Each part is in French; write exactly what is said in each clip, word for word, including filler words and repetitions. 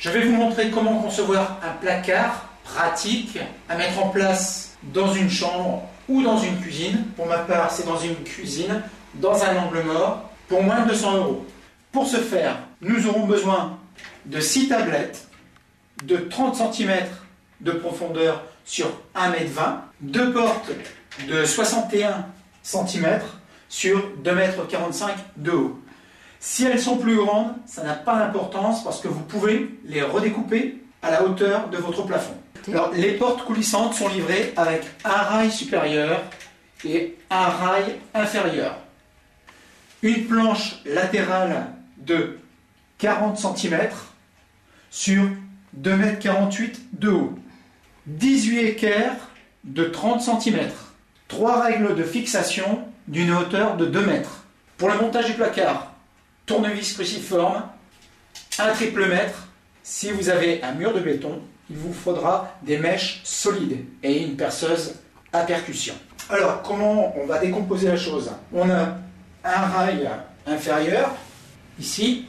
Je vais vous montrer comment concevoir un placard pratique à mettre en place dans une chambre ou dans une cuisine. Pour ma part, c'est dans une cuisine, dans un angle mort, pour moins de deux cents euros. Pour ce faire, nous aurons besoin de six tablettes de trente centimètres de profondeur sur un mètre vingt, deux portes de soixante et un centimètres sur deux mètres quarante-cinq de haut. Si elles sont plus grandes, ça n'a pas d'importance parce que vous pouvez les redécouper à la hauteur de votre plafond. Alors, les portes coulissantes sont livrées avec un rail supérieur et un rail inférieur. Une planche latérale de quarante centimètres sur deux mètres quarante-huit de haut. dix-huit équerres de trente centimètres. Trois règles de fixation d'une hauteur de deux mètres. Pour le montage du placard, tournevis cruciforme, un triple mètre. Si vous avez un mur de béton, il vous faudra des mèches solides et une perceuse à percussion. Alors, comment on va décomposer la chose? On a un rail inférieur, ici,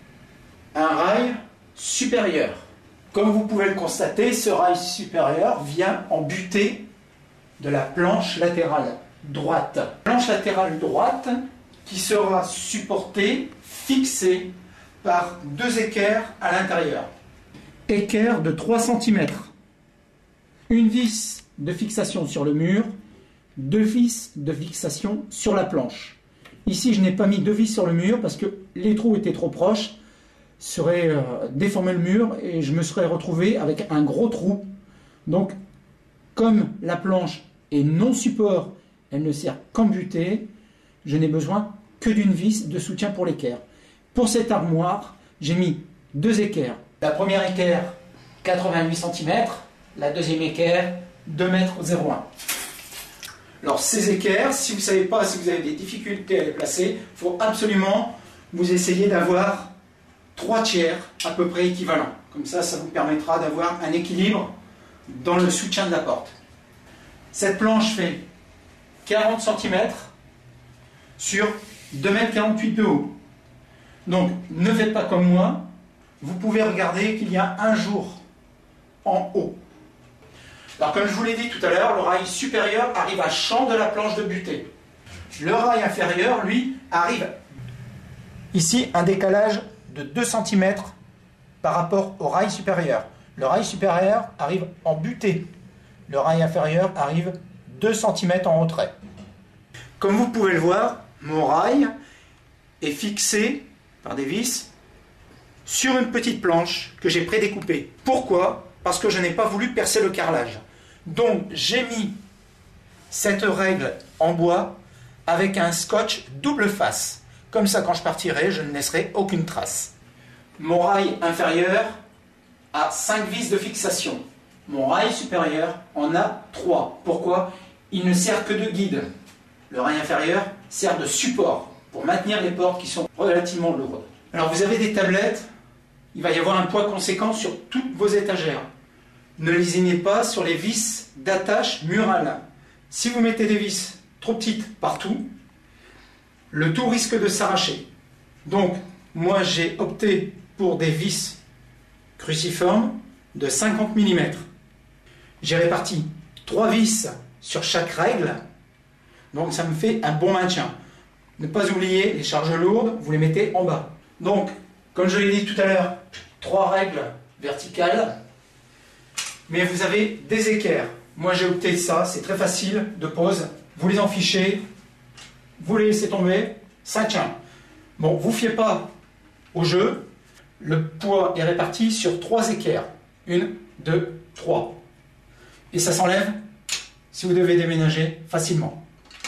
un rail supérieur. Comme vous pouvez le constater, ce rail supérieur vient en butée de la planche latérale droite. Planche latérale droite qui sera supportée, fixée par deux équerres à l'intérieur. Équerre de trois centimètres. Une vis de fixation sur le mur, deux vis de fixation sur la planche. Ici, je n'ai pas mis deux vis sur le mur parce que les trous étaient trop proches, seraient euh, déformé le mur et je me serais retrouvé avec un gros trou. Donc, comme la planche est non support, elle ne sert qu'en butée, je n'ai besoin que d'une vis de soutien pour l'équerre. Pour cette armoire, j'ai mis deux équerres. La première équerre, quatre-vingt-huit centimètres, la deuxième équerre, deux mètres zéro un. Alors ces équerres, si vous ne savez pas, si vous avez des difficultés à les placer, il faut absolument vous essayer d'avoir trois tiers à peu près équivalents. Comme ça, ça vous permettra d'avoir un équilibre dans le soutien de la porte. Cette planche fait quarante centimètres sur deux mètres quarante-huit de haut. Donc ne faites pas comme moi, vous pouvez regarder qu'il y a un jour en haut. Alors comme je vous l'ai dit tout à l'heure, le rail supérieur arrive à champ de la planche de butée. Le rail inférieur, lui, arrive ici un décalage de deux centimètres par rapport au rail supérieur. Le rail supérieur arrive en butée. Le rail inférieur arrive deux centimètres en retrait. Comme vous pouvez le voir, mon rail est fixé par des vis sur une petite planche que j'ai prédécoupée. Pourquoi? Parce que je n'ai pas voulu percer le carrelage. Donc j'ai mis cette règle en bois avec un scotch double face. Comme ça, quand je partirai, je ne laisserai aucune trace. Mon rail inférieur a cinq vis de fixation. Mon rail supérieur en a trois. Pourquoi? Il ne sert que de guide. Le rail inférieur sert de support pour maintenir les portes qui sont relativement lourdes. Alors vous avez des tablettes, il va y avoir un poids conséquent sur toutes vos étagères. Ne lésinez pas sur les vis d'attache murale. Si vous mettez des vis trop petites partout, le tout risque de s'arracher. Donc, moi j'ai opté pour des vis cruciformes de cinquante millimètres. J'ai réparti trois vis sur chaque règle, donc ça me fait un bon maintien. Ne pas oublier les charges lourdes, vous les mettez en bas. Donc, comme je l'ai dit tout à l'heure, trois règles verticales, mais vous avez des équerres. Moi j'ai opté ça, c'est très facile de pose. Vous les en fichez, vous les laissez tomber, ça tient. Bon, vous ne fiez pas au jeu, le poids est réparti sur trois équerres. Une, deux, trois. Et ça s'enlève si vous devez déménager facilement.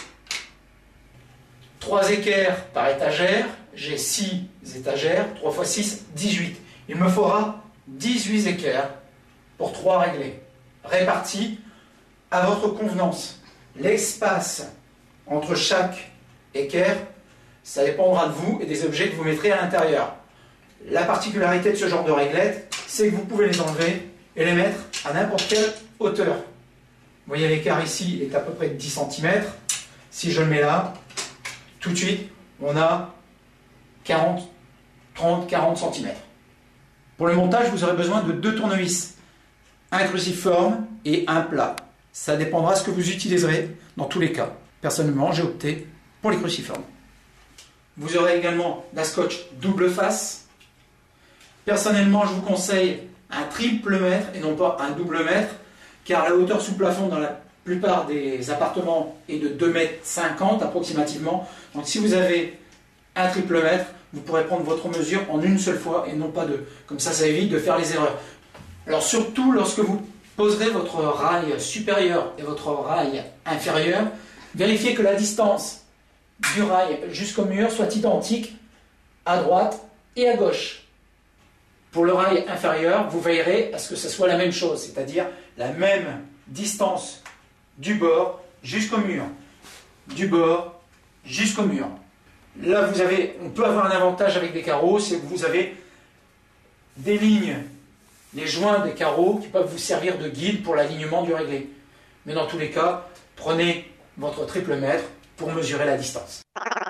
Trois équerres par étagère, j'ai six étagères, trois fois six, dix-huit. Il me faudra dix-huit équerres pour trois réglés, répartis à votre convenance. L'espace entre chaque équerre, ça dépendra de vous et des objets que vous mettrez à l'intérieur. La particularité de ce genre de réglettes, c'est que vous pouvez les enlever et les mettre à n'importe quelle hauteur. Vous voyez, l'écart ici est à peu près de dix centimètres. Si je le mets là, tout de suite, on a quarante, trente, quarante centimètres. Pour le montage, vous aurez besoin de deux tournevis, un cruciforme et un plat. Ça dépendra de ce que vous utiliserez dans tous les cas. Personnellement, j'ai opté pour les cruciformes. Vous aurez également la scotch double face. Personnellement, je vous conseille un triple mètre et non pas un double mètre, car la hauteur sous plafond dans la plupart des appartements est de deux mètres cinquante approximativement. Donc si vous avez un triple mètre, vous pourrez prendre votre mesure en une seule fois et non pas deux. Comme ça, ça évite de faire les erreurs. Alors surtout lorsque vous poserez votre rail supérieur et votre rail inférieur, vérifiez que la distance du rail jusqu'au mur soit identique à droite et à gauche. Pour le rail inférieur, vous veillerez à ce que ce soit la même chose, c'est-à-dire la même distance du bord jusqu'au mur. Du bord jusqu'au mur. Là, vous avez, on peut avoir un avantage avec des carreaux, c'est que vous avez des lignes, les joints des carreaux qui peuvent vous servir de guide pour l'alignement du réglé. Mais dans tous les cas, prenez votre triple mètre pour mesurer la distance.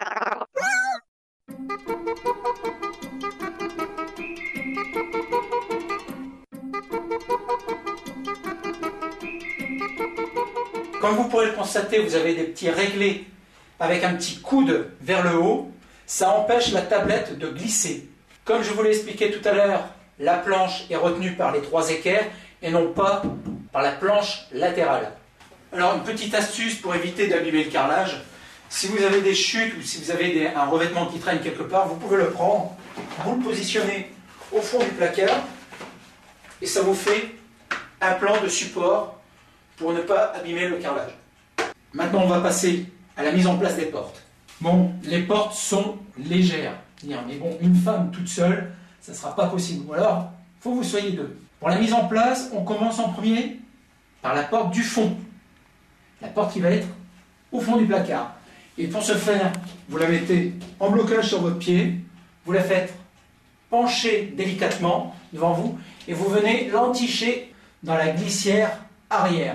Comme vous pourrez le constater, vous avez des petits réglés avec un petit coude vers le haut. Ça empêche la tablette de glisser. Comme je vous l'ai expliqué tout à l'heure, la planche est retenue par les trois équerres et non pas par la planche latérale. Alors une petite astuce pour éviter d'abîmer le carrelage. Si vous avez des chutes ou si vous avez des, un revêtement qui traîne quelque part, vous pouvez le prendre, vous le positionnez au fond du placard et ça vous fait un plan de support pour ne pas abîmer le carrelage. Maintenant, on va passer à la mise en place des portes. Bon, les portes sont légères, mais bon, une femme toute seule, ça ne sera pas possible. Ou alors, il faut que vous soyez deux. Pour la mise en place, on commence en premier par la porte du fond. La porte qui va être au fond du placard. Et pour ce faire, vous la mettez en blocage sur votre pied, vous la faites pencher délicatement devant vous, et vous venez l'enticher dans la glissière arrière.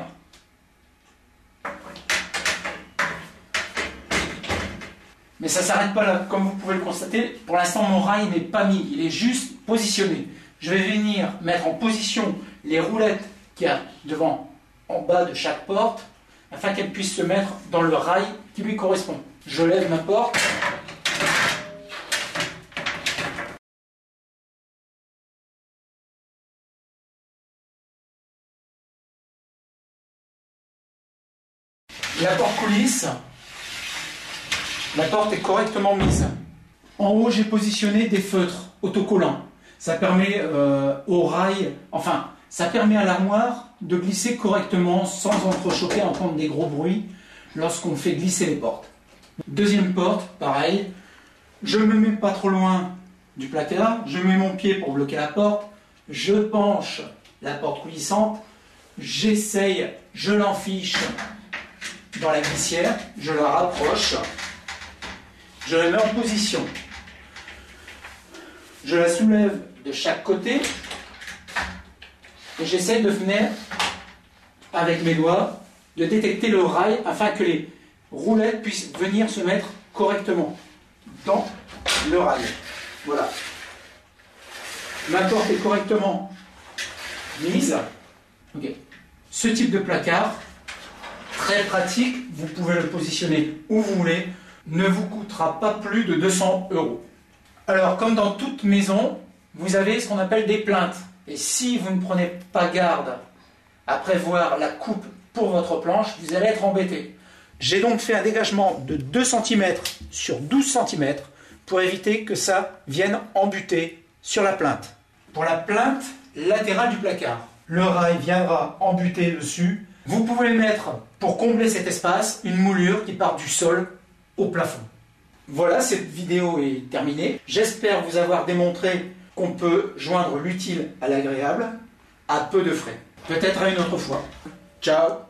Mais ça ne s'arrête pas là, comme vous pouvez le constater. Pour l'instant, mon rail n'est pas mis, il est juste positionné. Je vais venir mettre en position les roulettes qu'il y a devant, en bas de chaque porte, afin qu'elles puissent se mettre dans le rail qui lui correspond. Je lève ma porte. La porte coulisse. La porte est correctement mise. En haut, j'ai positionné des feutres autocollants. Ça permet euh, au rail, enfin, ça permet à l'armoire de glisser correctement sans entrechoquer, entendre des gros bruits lorsqu'on fait glisser les portes. Deuxième porte, pareil. Je ne me mets pas trop loin du placard. Je mets mon pied pour bloquer la porte. Je penche la porte coulissante. J'essaye, je l'enfiche dans la glissière. Je la rapproche. Je la mets en position. Je la soulève de chaque côté et j'essaie de venir, avec mes doigts, de détecter le rail afin que les roulettes puissent venir se mettre correctement dans le rail. Voilà. Ma porte est correctement mise. Okay. Ce type de placard, très pratique, vous pouvez le positionner où vous voulez, ne vous coûtera pas plus de deux cents euros. Alors, comme dans toute maison, vous avez ce qu'on appelle des plinthes. Et si vous ne prenez pas garde à prévoir la coupe pour votre planche, vous allez être embêté. J'ai donc fait un dégagement de deux centimètres sur douze centimètres pour éviter que ça vienne embuter sur la plinthe. Pour la plinthe latérale du placard, le rail viendra embuter dessus. Vous pouvez mettre, pour combler cet espace, une moulure qui part du sol au plafond. Voilà, cette vidéo est terminée. J'espère vous avoir démontré qu'on peut joindre l'utile à l'agréable à peu de frais. Peut-être à une autre fois. Ciao!